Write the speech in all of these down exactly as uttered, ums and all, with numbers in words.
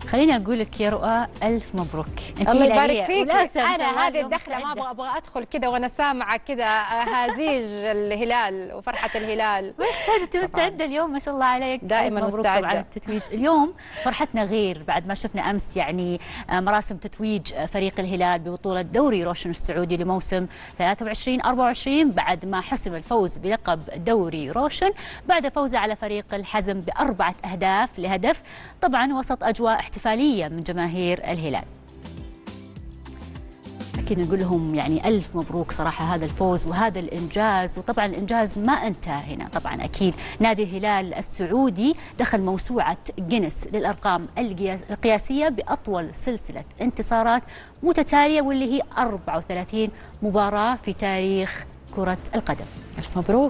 خليني اقول لك يا رؤى الف مبروك. الله يبارك فيك. انا هذه الدخله ما ابغى ابغى ادخل كذا وانا سامعه كذا هازيج الهلال وفرحه الهلال. ما يحتاج، انت مستعده اليوم ما شاء الله عليك. دائما مستعده. طبعا التتويج اليوم فرحتنا غير بعد ما شفنا امس يعني مراسم تتويج فريق الهلال ببطوله دوري روشن السعودي لموسم ثلاثة وعشرين أربعة وعشرين بعد ما حسم الفوز بلقب دوري روشن بعد فوزه على فريق الحزم باربعه اهداف لهدف، طبعا وسط اجواء احتفاليه من جماهير الهلال. أكيد نقول لهم يعني ألف مبروك صراحة هذا الفوز وهذا الإنجاز. وطبعا الإنجاز ما انتهى هنا، طبعا أكيد نادي الهلال السعودي دخل موسوعة جينيس للأرقام القياسية بأطول سلسلة انتصارات متتالية واللي هي أربعة وثلاثين مباراة في تاريخ كرة القدم. ألف مبروك.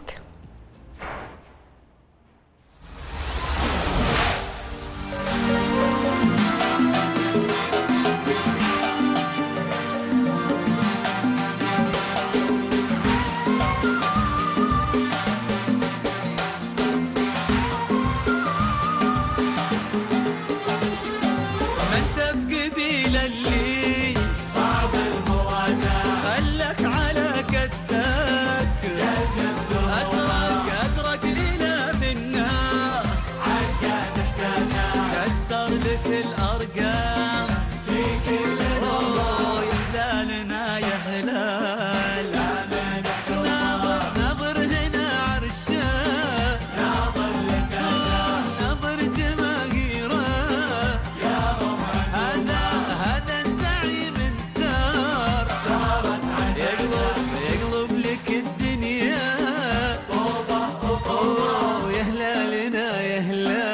الأرقام في كل الله يحلالنا يا هلال. ناظر ناظر هنا عرشه ناظر لتنا ناظر جماهيره يا هم هذا هذا الزعيم الثار ثارت يقلب يقلب لك الدنيا طوبه وطوبه يا هلالنا يا هلال.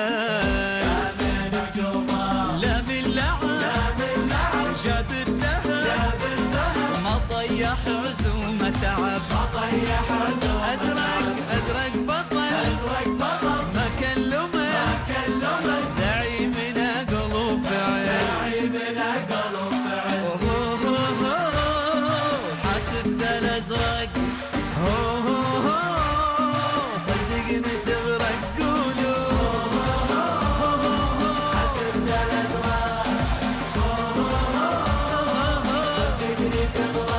طيح عزومه تعب ما طيح عزومه ازرق ازرق بطل ازرق بطل ما كلمه ما كلمه زعيمنا قلوب فعل زعيمنا قلوب فعل حاسب ذا الازرق صدقني تغرق قلوب حاسب ذا الازرق صدقني تغرق.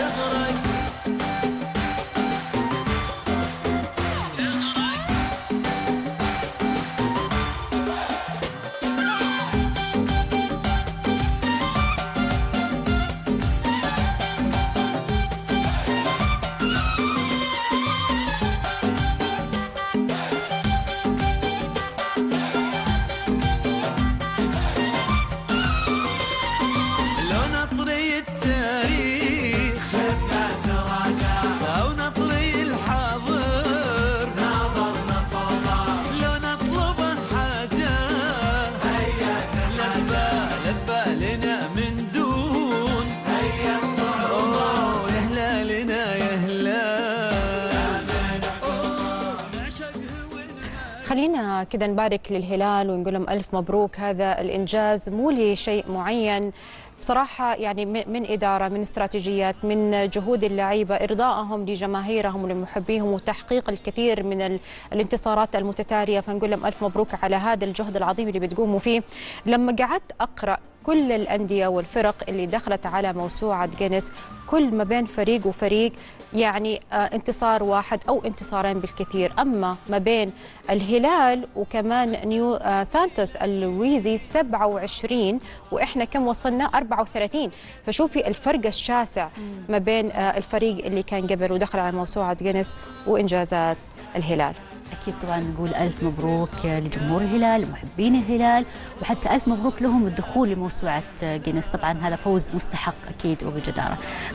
خلينا كده نبارك للهلال ونقول لهم ألف مبروك. هذا الإنجاز مو لشيء معين بصراحة، يعني من إدارة، من استراتيجيات، من جهود اللعيبة، إرضائهم لجماهيرهم ولمحبيهم وتحقيق الكثير من الانتصارات المتتالية. فنقول لهم ألف مبروك على هذا الجهد العظيم اللي بتقوموا فيه. لما قعدت أقرأ كل الأندية والفرق اللي دخلت على موسوعة جينيس، كل ما بين فريق وفريق يعني انتصار واحد أو انتصارين بالكثير، أما ما بين الهلال وكمان نيو سانتوس اللويزي سبعة وعشرين وإحنا كم وصلنا أربعة وثلاثين. فشوفي الفرق الشاسع ما بين الفريق اللي كان قبل ودخل على موسوعة جينيس وإنجازات الهلال. أكيد طبعا نقول ألف مبروك لجمهور الهلال لمحبين الهلال، وحتى ألف مبروك لهم الدخول لموسوعة جينيس. طبعا هذا فوز مستحق أكيد وبجدارة.